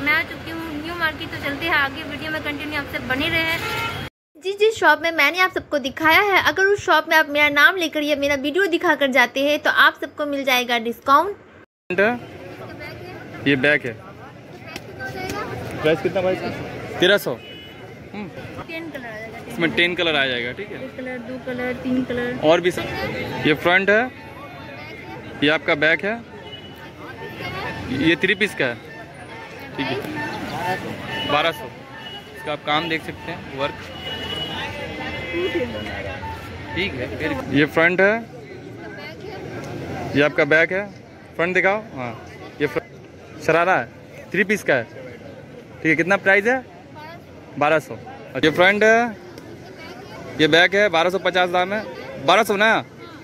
मैं आ चुकी हूँ न्यू मार्केट। तो चलते हैं आगे, वीडियो में कंटिन्यू आपसे बने रहे। जिस शॉप में मैंने आप सबको दिखाया है, अगर उस शॉप में आप मेरा नाम लेकर या मेरा वीडियो दिखाकर जाते हैं तो आप सबको मिल जाएगा डिस्काउंट। ये बैग है, प्राइस कितना भाई? 1300। 10 कलर आ जाएगा, इसमें 10 कलर आ जाएगा। ठीक है, 1 कलर 2 कलर 3 कलर और भी सब। ये फ्रंट है, ये आपका बैक है, ये 3 पीस का है। ठीक है, 1200। इसका आप काम देख सकते हैं, वर्क। ठीक है, ये फ्रंट है, ये आपका बैक है। फ्रंट दिखाओ। हाँ, ये शरारा है, 3 पीस का है। ठीक है, कितना प्राइस है? 1200। ये फ्रंट है, ये बैक है, 1250 दाम है। 1200 ना,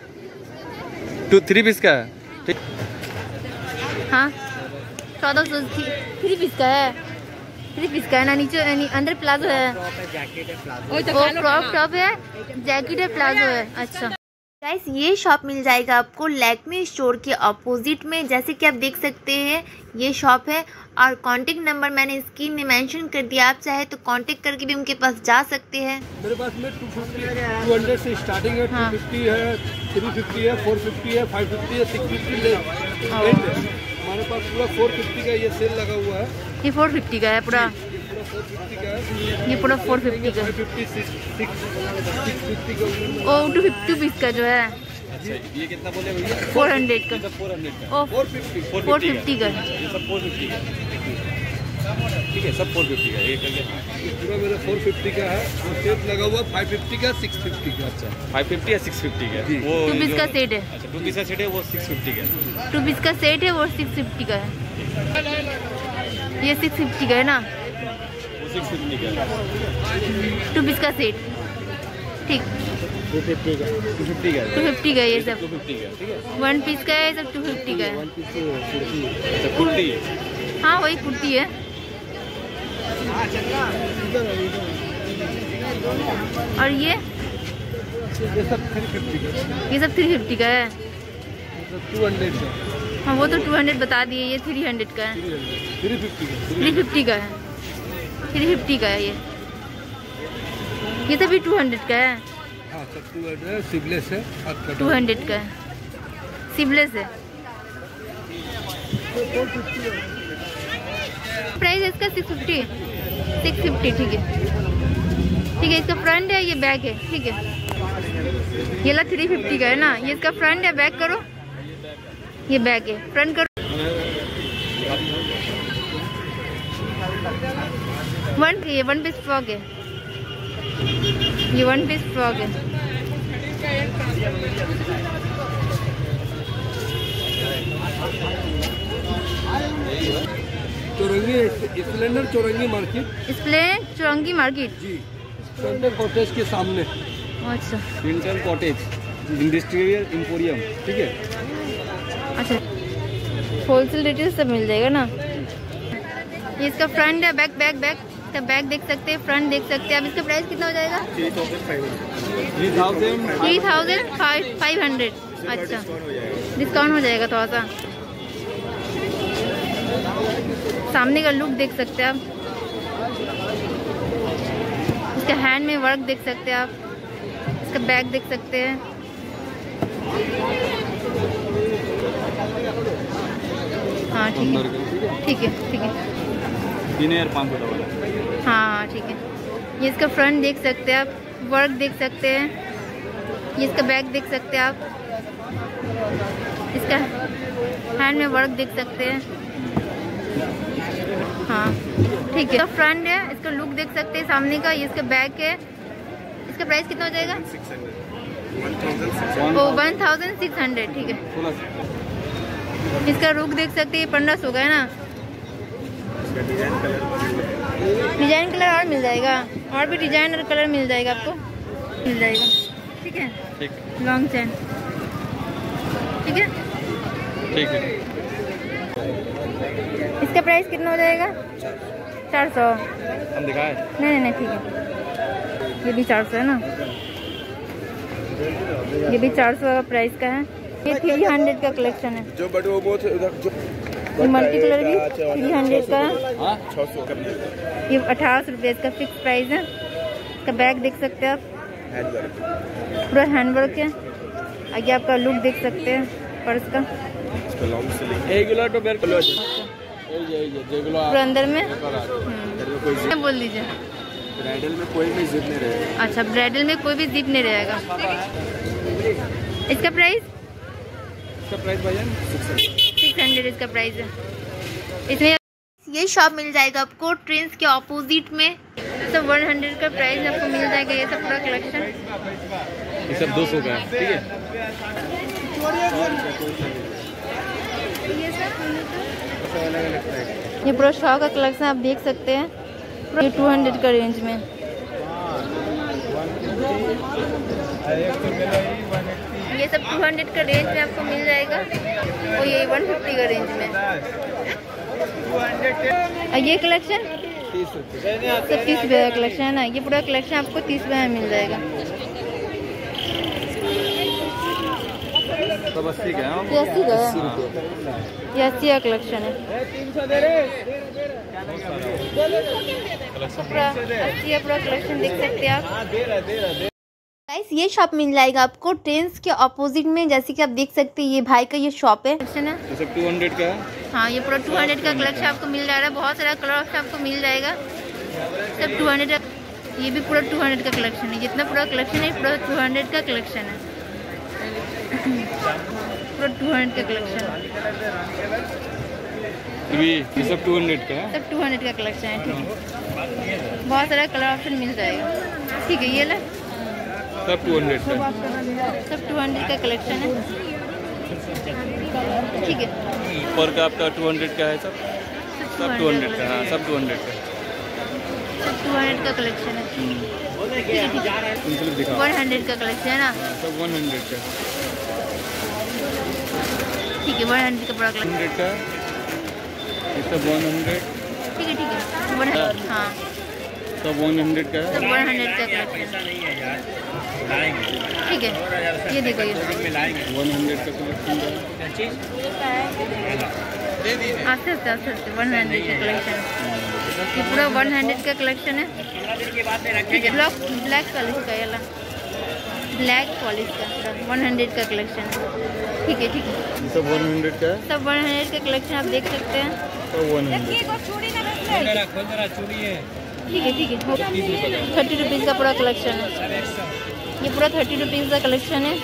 3 पीस का है। ठीक, हाँ 1400 3 पीस का है। 3 पीस का है ना, नीचे अंदर प्लाजो है, वो क्रॉप टॉप है, जैकेट है, प्लाजो है। अच्छा गाइस, ये शॉप मिल जाएगा आपको लैक्मे स्टोर के अपोजिट में। जैसे कि आप देख सकते हैं ये शॉप है, और कांटेक्ट नंबर मैंने स्क्रीन में मेंशन कर दिया। आप चाहे तो कांटेक्ट करके भी उनके पास जा सकते हैं। मेरे पास में 200 से स्टार्टिंग है। हाँ। 250 है, 350 है, 450 है, 550 है, 650 है। हमारे पास पूरा 450 का ये सेल लगा हुआ है। ये 450 का है पूरा, 450 का है। ये पूरा 450 का है। 650 का। ओ 250 पीस का जो है। ये कितना बोले भैया? 400 का। 400 का। ओ 450 का। ये सब 450 का। ठीक है, सब 450 का। ये पूरा मेरा 450 का है। वो सेट लगा हुआ 550 का, 650 का। अच्छा, 550 या 650 का? वो 2 पीस का सेट है। अच्छा, 2 पीस का सेट है, वो 650 का। 2 पीस का सेट है, वो 650 का है। ये 650 का है ना, वो 650 का है। 2 पीस का सेट। ठीक, 250 का। 250 का है। 250 का है ये सब। 250 का। ठीक है, 1 पीस का है, सब 250 का है। अच्छा, कुर्ती। हाँ वही कुर्ती है। और ये सब 350 का। ये सब 350 का है। 200 का। हाँ वो तो 200 बता दिए, ये 300 का है। 350 का। 350 का है। 350 का है ये सभी 200 का है। हाँ, सब 200 है। सिबलेस है, 200 का है, सिबलेस है। प्राइस है इसका 650। 650। ठीक है, ठीक है। इसका फ्रंट है, ये बैक है। ठीक है, ये ला 350 का है ना। ये इसका फ्रंट है, बैक करो, ये बैक है, फ्रंट करो। 1 पीस फ्रॉक है, ये 1 पीस फ्रॉक है। Splendour Chowringhee market. Splendour Chowringhee market ji, centre cottage के सामने। अच्छा, सेंट्रल कॉटेज इंडस्ट्रियल एम्पोरियम। ठीक है, अच्छा, होलसेल रिटेल सब मिल जाएगा ना। ये इसका फ्रंट है, बैक इसका बैक देख सकते हैं, फ्रंट देख सकते हैं। अब इसका प्राइस कितना हो जाएगा? 3500। अच्छा, डिस्काउंट हो जाएगा थोड़ा सा। सामने का लुक देख सकते हैं आप, इसका हैंड में वर्क देख सकते हैं आप, इसका बैक देख सकते हैं। हाँ ठीक है, ठीक है, ठीक है। 3500 वाला। हाँ ठीक है। ये इसका फ्रंट देख सकते हैं आप, वर्क देख सकते हैं। ये इसका बैक देख सकते हैं आप, इसका हैंड में वर्क देख सकते हैं। हाँ ठीक है, इसका फ्रंट है, इसका लुक देख सकते हैं सामने का। ये इसका बैक है। इसका प्राइस कितना हो जाएगा? 1600। ठीक है, इसका लुक देख सकते हैं, 1500 का है ना। डिजाइन कलर और मिल जाएगा, और भी डिजाइन और कलर मिल जाएगा आपको, मिल जाएगा। ठीक है, लॉन्ग चैन। ठीक है, ठीक है। इसका प्राइस कितना हो जाएगा? 400। हम दिखाए? नहीं ठीक है, ये भी 400 है ना, ये भी 400 का प्राइस का है। ये 300 का कलेक्शन है। जो बट वो बहुत मल्टी कलर भी 300 का। 600 का ये 1800 रुपये इसका फिक्स प्राइस है। इसका बैग देख सकते हैं आप, पूरा हैंडवर्क है। आगे आपका लुक देख सकते हैं पर्स का, पूरा अंदर में बोल दीजिए। ब्राइडल में कोई भी जिप नहीं रहेगा। अच्छा, ब्राइडल में कोई भी जिप नहीं रहेगा। इसका प्राइस भाईजान 600 इसका प्राइस है। इसमें ये शॉप मिल जाएगा आपको ट्रेंड्स के ऑपोजिट में। सब 100 का प्राइस आपको मिल जाएगा। ये सब पूरा कलेक्शन, ये सब 200 का है, ठीक है। ये पूरा शॉप का कलेक्शन आप देख सकते हैं, ये 200 का रेंज में। ये सब 200 का रेंज में आपको मिल जाएगा और ये 150 का रेंज में। और ये कलेक्शन सब 30 रुपये का कलेक्शन है ना। ये पूरा कलेक्शन आपको 30 रुपये में मिल जाएगा। सब 80 का है, ये 80 का है, ये 80 का कलेक्शन है। पूरा 80 का पूरा कलेक्शन देख सकते हैं आप। गाइस ये शॉप मिल जाएगा आपको ट्रेंड्स के ऑपोजिट में। जैसे कि आप देख सकते हैं ये भाई का ये शॉप है, ये सब 200 का है। हाँ, ये पूरा 200 का कलेक्शन आपको मिल जा रहा है। बहुत सारा कलर आपको मिल जाएगा, सब 200 का। ये भी पूरा 200 का कलेक्शन है। जितना पूरा कलेक्शन है पूरा 200 का कलेक्शन है। पूरा 200 का कलेक्शन है। ये सब 200 का है, सब 200 का कलेक्शन है, ठीक है। बहुत सारा कलर ऑप्शन मिल जाएगा, ठीक है। ये ला सब 200 का, सब 200 का कलेक्शन है, ठीक है। ऊपर का आपका 200 का है, सब 200 का। हाँ, सब 200 का, सब 200 का कलेक्शन है, ठीक है, ठीक है। 100 का कलेक्शन है ना, सब 100 का, ठीक है। 100 का पूरा कलेक्शन, 100 का, ये सब 100, ठीक है, ठीक है। 100, हाँ, सब 100 का है, सब 100 का कलेक्शन, ठीक है। ये देखो, ये 100 का कलेक्शन आस्ते आस्ते आस्ते 100 का कलेक्शन। ये पूरा 100 का कलेक्शन है, ठीक है। ब्लैक पॉलिश का, ये ब्लैक पॉलिश का 100 का कलेक्शन, ठीक है, ठीक है। ये सब 100 का है, सब 100 का कलेक्शन आप देख सकते हैं, सब 100। ठीक है, ठीक है। 30 रुपीज़ का पूरा कलेक्शन है। ये पूरा 30 रुपीज़ का कलेक्शन है,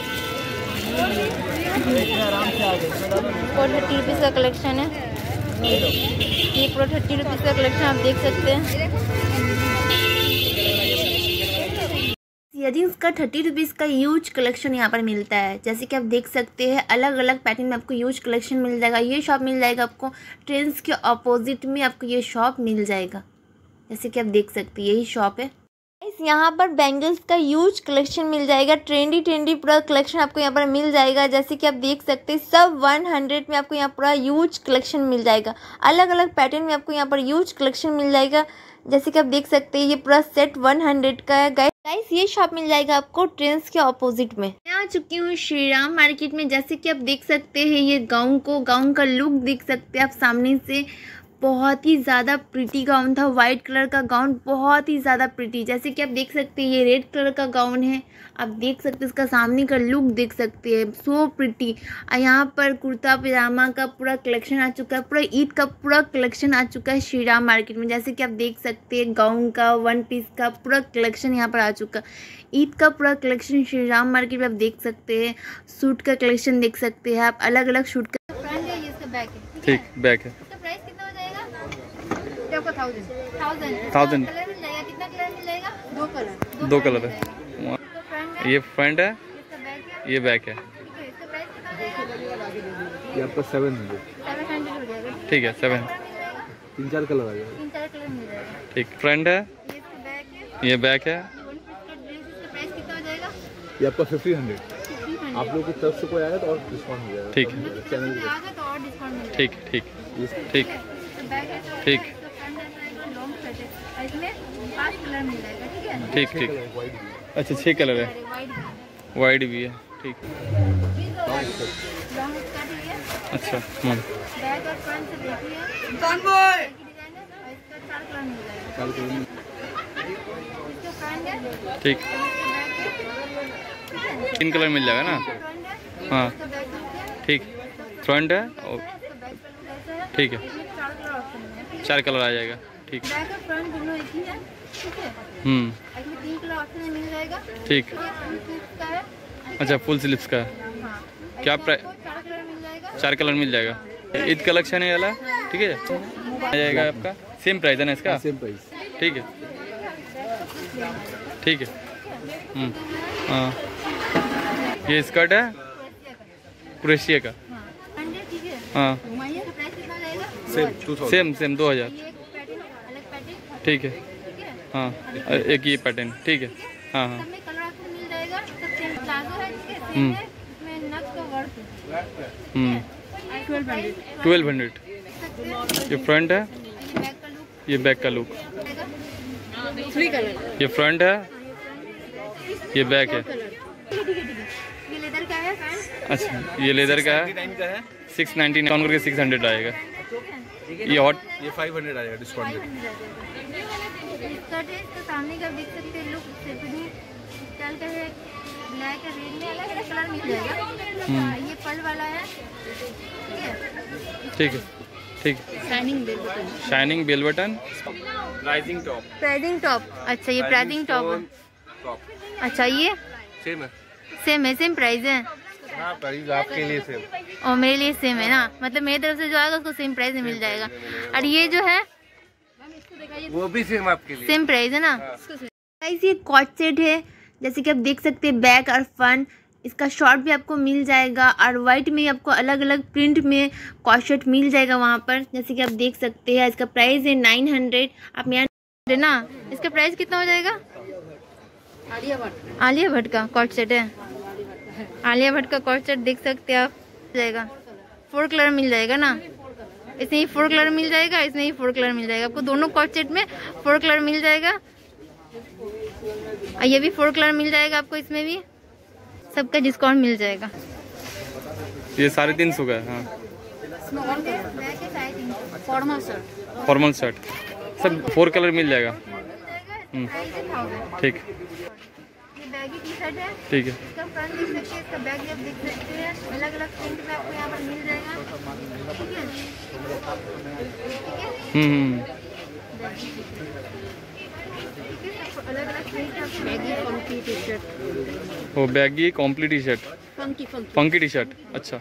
और 30 रुपीज़ का कलेक्शन है। ये पूरा 30 रुपीज़ का कलेक्शन आप देख सकते हैं। यदि उसका 30 रुपीज़ का यूज कलेक्शन यहाँ पर मिलता है। जैसे कि आप देख सकते हैं अलग अलग पैटर्न में आपको यूज कलेक्शन मिल जाएगा। ये शॉप मिल जाएगा आपको ट्रेंड्स के ऑपोजिट में, आपको ये शॉप मिल जाएगा। जैसे कि आप देख सकते हैं यही शॉप है। यहाँ पर बैंगल्स का यूज कलेक्शन मिल जाएगा। ट्रेंडी पूरा कलेक्शन आपको यहाँ पर मिल जाएगा। जैसे कि आप देख सकते हैं सब 100 में आपको यहाँ पूरा यूज कलेक्शन मिल जाएगा। अलग अलग पैटर्न में आपको यहाँ पर यूज कलेक्शन मिल जाएगा। जैसे कि आप देख सकते हैं ये पूरा सेट 100 का है। गाइस ये शॉप मिल जाएगा आपको ट्रेंड्स के ऑपोजिट में। मैं आ चुकी हूँ श्री राम मार्केट में। जैसे कि आप देख सकते हैं ये गाउन का लुक देख सकते हैं आप सामने से। बहुत ही ज़्यादा प्रिटी गाउन था, वाइट कलर का गाउन, बहुत ही ज़्यादा प्रिटी। जैसे कि आप देख सकते हैं ये रेड कलर का गाउन है। आप देख सकते हैं इसका सामने का लुक देख सकते हैं, सो प्रिटी। और यहाँ पर कुर्ता पजामा का पूरा कलेक्शन आ चुका है, पूरा ईद का पूरा कलेक्शन आ चुका है श्री राम मार्केट में। जैसे कि आप देख सकते हैं गाउन का, वन पीस का पूरा कलेक्शन यहाँ पर आ चुका है। ईद का पूरा कलेक्शन श्री राम मार्केट में आप देख सकते हैं। सूट का कलेक्शन देख सकते हैं आप, अलग अलग सूट का। ठीक, बैग है। आपको 1000 1000 कलर मिल जाएगा। कितना कलर मिल जाएगा? 2 कलर। 2 कलर है। ये फ्रंट है, ये बैक है। इसका प्राइस कितना हो जाएगा? ये आपका 700। 700 हो जाएगा, ठीक है। 7 3-4 कलर आ जाएगा। 3-4 कलर मिल जाएगा। ठीक, फ्रंट है, ये इसका बैक है, ये बैक है। इसका प्राइस कितना हो जाएगा? ये आपका 1500। 1500। आप लोगों की तरफ से कोई आएगा तो और डिस्काउंट हो जाएगा। ठीक है, चैनल पे। आगे तो और डिस्काउंट मिलेगा। ठीक ठीक ठीक बैक है तो ठीक लॉन्ग शर्ट है। इसमें 5 कलर मिल जाएगा, ठीक है। ठीक ठीक। अच्छा 6 कलर है, वाइट वाइड भी है। ठीक। लॉन्ग स्कर्ट है। अच्छा बैक और फ्रंट से देखिए कौन बॉय डिजाइन है और इसका 4 कलर मिल जाएगा। इसका फ्रंट है ठीक, इसका बैक है 3 कलर मिल जाएगा ना। फ्रंट है हाँ इसका बैक है ठीक, फ्रंट है और इसका बैक का ऐसा है। ठीक है, इसमें 4 कलर ऑप्शन है। 4 कलर आ जाएगा। ठीक, बैक और फ्रंट दोनों एक ही है। ठीक है, इसमें 3 कलर ऑप्शन मिल जाएगा। ठीक। ये फुल स्लीव्स का है। अच्छा फुल स्लीव्स का है। हाँ, क्या इसमें आपको 4 कलर मिल जाएगा। 4 कलर मिल जाएगा। ईद कलेक्शन है वाला, ठीक है, आ जाएगा आपका। सेम प्राइस है ना इसका? Same price. ठीक है, ठीक है। हाँ, ये स्कर्ट है क्रोशिया का। हाँ, फ्रंट है, ठीक है। हाँ इसका प्राइस कितना जाएगा? सेम 2000। ये एक पैटर्न अलग पैटर्न। ठीक है। ठीक है, हाँ एक ये पैटर्न, ठीक है। हाँ हाँ सब में कलर ऑप्शन मिल जाएगा। सब सेम प्लाजो है, ठीक है, सेम है। इसमें नग का वर्क है। 1200। ये फ्रंट है, ये बैक का लुक ये बैक का लुक। आएगा। 3 कलर। ये फ्रंट है, ये बैक है। ये लेदर का है पैंट। अच्छा ये लेदर का है, 699 काउंट करके 600 आएगा। ये हॉट, ये 500 आएगा डिस्काउंट। स्कर्ट है, इसका सामने का देख सकते हैं लुक सिंपली स्टाइल का है। ब्लैक है, रेड में अलग अलग कलर मिल जाएगा। ये पल वाला है, ठीक है, ठीक। Shining bell button. Shining bell button, rising top. Prizing top. अच्छा ये प्राइजिंग टॉप है। अच्छा ये सेम है। सेम प्राइस है। हाँ प्राइस आपके लिए सेम। और मेरे लिए सेम है ना, मतलब मेरी तरफ से जो आएगा उसको सेम प्राइस में मिल जाएगा। और ये जो है वो भी सेम आपके लिए। सेम प्राइस है ना। गाइस ये कॉट सेट है, जैसे कि आप देख सकते हैं बैक और फ्रंट। इसका शॉर्ट भी आपको मिल जाएगा और वाइट में आपको अलग अलग प्रिंट में कॉट सेट मिल जाएगा वहाँ पर, जैसे कि आप देख सकते हैं। इसका प्राइस है 900। आप यहाँ ना, इसका प्राइस कितना हो जाएगा? आलिया भट्ट का कॉट सेट है। आलिया भट्ट का कॉट सेट देख सकते हैं आप, जाएगा 4 कलर मिल जाएगा ना। इसमें ही 4 कलर मिल जाएगा, इसमें ही 4 कलर मिल जाएगा। आपको दोनों कॉट सेट में 4 कलर मिल जाएगा। और ये भी 4 कलर मिल जाएगा आपको, इसमें भी सबका डिस्काउंट मिल जाएगा। ये 350 का है। हाँ फॉर्मल शर्ट सब 4 कलर मिल जाएगा। ठीक, ये बैगी टी शर्ट है, ठीक है। इसका फ्रंट देख सकते हैं, इसका बैक भी आप देख सकते हैं। अलग अलग प्रिंट में आपको यहाँ पर मिल जाएगा। ठीक है, अलग अलग प्रिंट आपको बैगी फंकी टी शर्ट। वो baggy complete T shirt, funky T shirt. अच्छा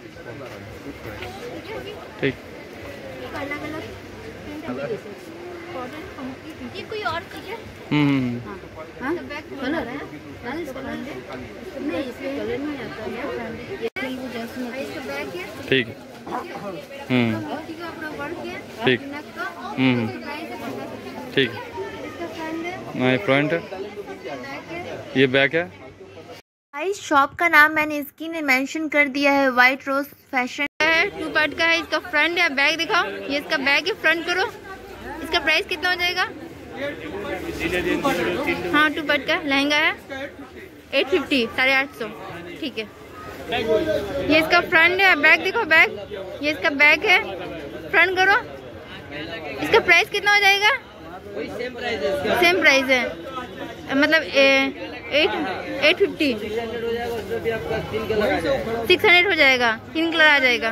ठीक। अलग अलग प्रिंट, कॉटन फंकी टी। ये कोई और चीज है? बैक कलर है, नहीं इसमें कलर नहीं आता है। ये वो जैसे इसका बैक है, ठीक है। मोती का अपना वर्क है, ठीक। नक का प्राइस है। ठीक, इसका फ्रंट है, माय फ्रंट है, बैक है। ये बैक है। इस शॉप का नाम मैंने स्क्रीन में मेंशन कर दिया है, व्हाइट रोज फैशन है। 2 पार्ट का है। इसका फ्रंट है, बैक दिखाओ। ये इसका बैक है, फ्रंट करो। इसका प्राइस कितना हो जाएगा? हाँ 2 पार्ट का लहंगा है, 850, 850। ठीक है, ये इसका फ्रंट है, बैक देखो बैक। ये इसका बैक है, फ्रंट करो। इसका प्राइस कितना हो जाएगा? सेम प्राइस है, मतलब 850, 600 हो जाएगा। 3 कलर आ जाएगा।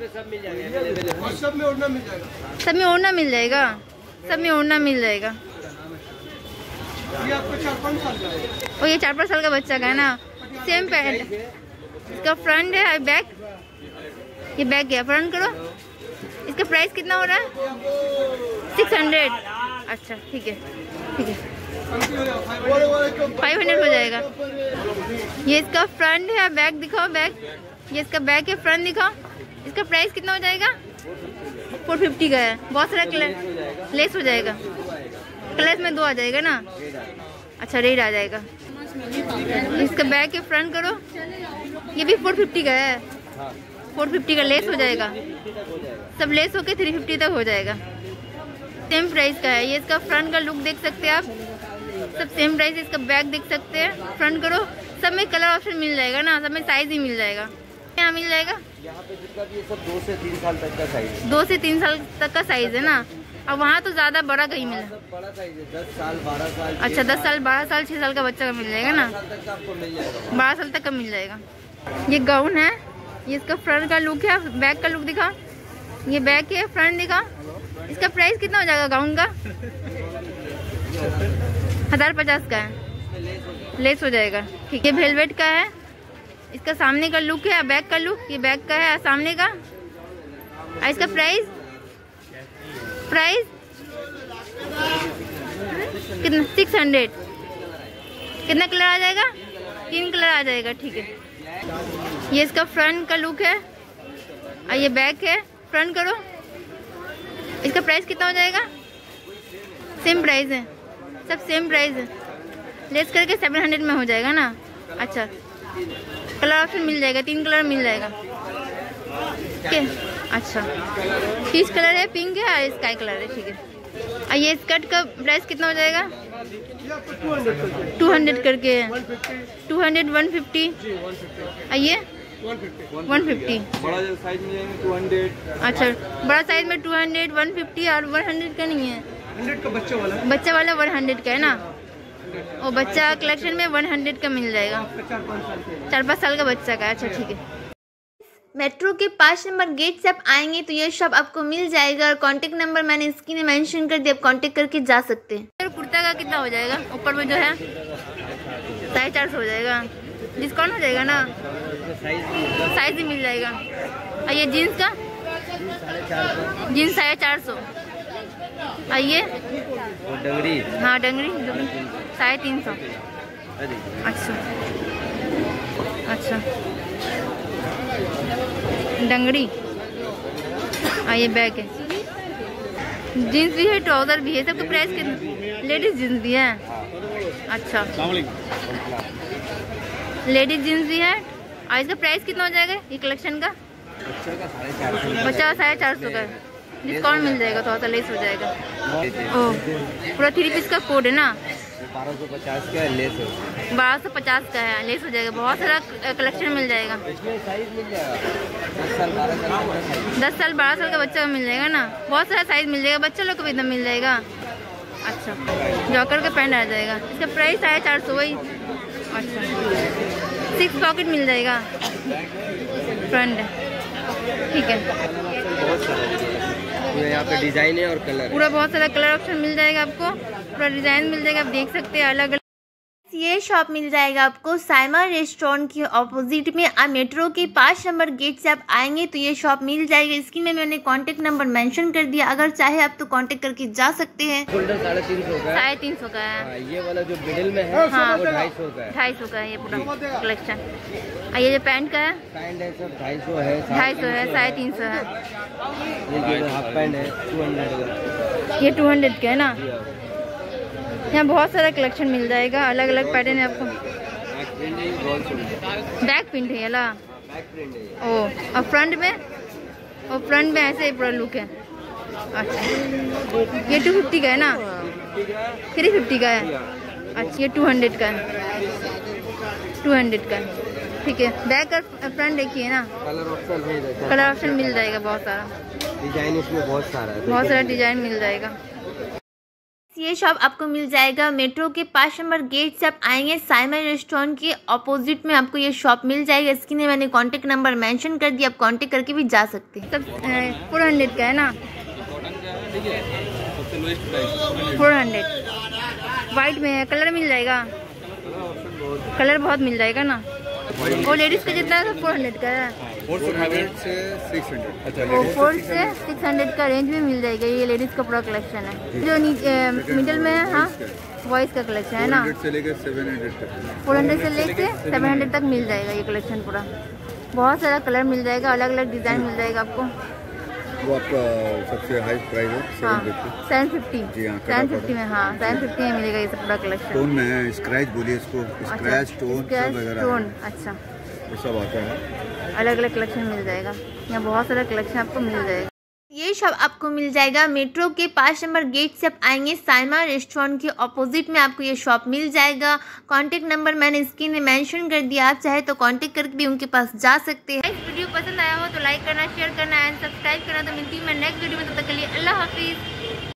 सब में ओढ़ना मिल जाएगा। सब में ओढ़ना मिल जाएगा, सब में ओढ़ना मिल जाएगा। ये आपको 4-5 साल का है। और ये 4-5 साल का बच्चा का है ना। सेम पैंट, इसका फ्रंट है, बैक। ये बैक है, फ्रंट करो। इसका प्राइस कितना हो रहा है? 600। अच्छा ठीक है, ठीक है, 500 हो जाएगा। ये इसका फ्रंट है, बैक दिखाओ बैक। ये इसका बैक है, फ्रंट दिखाओ। इसका प्राइस कितना हो जाएगा? 450 का है। बहुत सारा कलर लेस हो जाएगा। कलर्स में 2 आ जाएगा ना। अच्छा रेड आ जाएगा। इसका बैक है, फ्रंट करो। ये भी 450 का है, 450 का लेस हो जाएगा। सब लेस होके 350 तक हो जाएगा। सेम प्राइस का है। ये इसका फ्रंट का लुक देख सकते हैं आप, सब सेम प्राइस है। इसका बैक देख सकते हैं, फ्रंट करो। सब में कलर ऑप्शन मिल जाएगा ना, सब में साइज ही मिल जाएगा। यहाँ मिल जाएगा। यहाँ पे जितना भी ये सब 2 से 3 साल तक का साइज है। 2 से 3 साल तक का साइज है ना। और वहाँ तो ज़्यादा बड़ा कहीं मिला। बड़ा साइज है 10 साल 12 साल। अच्छा 10 साल 12 साल 6 साल का बच्चा का मिल जाएगा ना। 12 साल तक का आपको मिल जाएगा। 12 साल तक का मिल जाएगा। ये गाउन है, ये इसका फ्रंट का लुक है। बैक का लुक दिखा, ये बैक है, फ्रंट दिखा। इसका प्राइस कितना हो जाएगा गाउन का? 1050 का है, लेस हो जाएगा। ठीक है, वेलवेट का है। इसका सामने का लुक है, बैक का लुक, ये बैक का है सामने का। और इसका प्राइस कितना? 600। कितना कलर आ जाएगा? 3 कलर आ जाएगा। ठीक है, ये इसका फ्रंट का लुक है और ये बैक है। फ्रंट करो। इसका प्राइस कितना हो जाएगा? सेम प्राइस है, सब सेम प्राइस है। लेस करके 700 में हो जाएगा ना। अच्छा, कलर ऑप्शन मिल जाएगा, 3 कलर मिल जाएगा। ठीक है, अच्छा पीच कलर है, पिंक है और स्काई कलर है। ठीक है, और ये स्कर्ट का प्राइस कितना हो जाएगा? 200 करके है। 200 150 और ये 150। बड़ा साइज में 200। अच्छा, बड़ा साइज में 200 150 और 100 का नहीं है। 100 का बच्चा वाला 100 का है ना। और बच्चा कलेक्शन में 100 का मिल जाएगा। 4-5 साल का बच्चा का। अच्छा ठीक है। मेट्रो के 5 नंबर गेट से आप आएंगे तो ये शॉप आपको मिल जाएगा और कांटेक्ट नंबर मैंने स्क्रीन में मेंशन कर दिया, आप कांटेक्ट करके जा सकते हैं। कुर्ता का कितना हो जाएगा? ऊपर में जो है 450 हो जाएगा। डिस्काउंट हो जाएगा ना, साइज ही मिल जाएगा। और ये जीन्स का? जीन्स 450। और ये डंगरी? हाँ डंगरी 350। अच्छा अच्छा, डंगरी। और ये बैग है। जीन्स भी है, ट्राउजर भी है। सबका प्राइस कितना? लेडीज जीन्स भी है। अच्छा, लेडीज जीन्स भी है। और इसका प्राइस कितना हो जाएगा ये कलेक्शन का? बच्चा 450 का। डिस्काउंट मिल जाएगा, थोड़ा सा लेस हो जाएगा। ओह, पूरा 3 पीस का कोड है ना। 1250 का लेस है। 1250 का है, लेस हो जाएगा। बहुत सारा कलेक्शन मिल जाएगा। इसमें साइज मिल जाएगा 10 साल 12 साल। 10 साल 12 साल का बच्चा का मिल जाएगा ना। बहुत सारा साइज मिल जाएगा, बच्चे लोग को भी एकदम मिल जाएगा। अच्छा, जॉकर का पैंट आ जाएगा। इसका प्राइस 450 वही। अच्छा, 6 पॉकेट मिल जाएगा फ्रंट। ठीक है, यहाँ पे डिजाइन है और कलर पूरा बहुत सारा कलर ऑप्शन मिल जाएगा आपको। पूरा डिजाइन मिल जाएगा, आप देख सकते हैं अलग अलग। ये शॉप मिल जाएगा आपको साइमा रेस्टोरेंट के ऑपोजिट में। आप मेट्रो के 5 नंबर गेट से आप आएंगे तो ये शॉप मिल जाएगी। इसकी में मैंने कांटेक्ट नंबर मेंशन कर दिया, अगर चाहे आप तो कांटेक्ट करके जा सकते हैं। 350 का है। ये वाला जो मिडिल में है हाँ, वो 250 का है। 250 का है ये पूरा कलेक्शन। और ये जो पैंट का है पैंट है सब 250 है। 250 है, 350 है। ये जो हाफ पैंट है 200 का। ये 200 का है ना। यहाँ बहुत सारा कलेक्शन मिल जाएगा, अलग अलग पैटर्न है आपको। बैक प्रिंट है ना। ओ, और फ्रंट में? और फ्रंट में ऐसे पूरा लुक है। अच्छा, ये 250 का है ना। 350 का है। अच्छा, ये 200 का है। 200 का है। ठीक है, बैक और फ्रंट एक ही है ना। कलर ऑप्शन मिल जाएगा, बहुत सारा डिजाइन इसमें बहुत सारा है। बहुत सारा डिजाइन मिल जाएगा। ये शॉप आपको मिल जाएगा मेट्रो के 5 नंबर गेट से आप आएंगे साइमा रेस्टोरेंट के ऑपोजिट में आपको ये शॉप मिल जाएगा। इसकी में मैंने कांटेक्ट नंबर मेंशन कर दिया, आप कांटेक्ट करके भी जा सकते हैं। सब 400 का है ना। 400 वाइट में है, कलर मिल जाएगा। कलर बहुत मिल जाएगा ना। वो लेडीज का जितना है 400 का है। 400 से 600। अच्छा, वो 400 से 600 का रेंज में मिल जाएगा। ये लेडीज का पूरा कलेक्शन है। जो मिडिल में है, हाँ बॉयज का कलेक्शन है ना। 400 से लेकर 700 तक। 400 से लेके 700 तक मिल जाएगा ये कलेक्शन पूरा। बहुत सारा कलर मिल जाएगा, अलग अलग डिजाइन मिल जाएगा आपको। वो आपका सबसे हाई प्राइस है 750। जी हाँ, 750 में। हाँ 750 में मिलेगा ये सब पूरा कलेक्शन। स्टोन में है, स्क्रैच बोलिए इसको, स्क्रैच स्टोन सब वगैरह स्टोन। अच्छा, ये सब आता है। अलग अलग कलेक्शन मिल जाएगा। यहाँ बहुत सारा कलेक्शन आपको मिल जाएगा। ये शॉप आपको मिल जाएगा मेट्रो के 5 नंबर गेट से आप आएंगे साइमा रेस्टोरेंट के ऑपोजिट में आपको ये शॉप मिल जाएगा। कांटेक्ट नंबर मैंने स्क्रीन में मेंशन कर दिया, आप चाहे तो कांटेक्ट करके भी उनके पास जा सकते हैं। पसंद आया हो तो लाइक करना, शेयर करना एंड सब्सक्राइब करना। तो मिलती हूँ मैं नेक्स्ट वीडियो में, तब तक के लिए अल्लाह हाफिज़।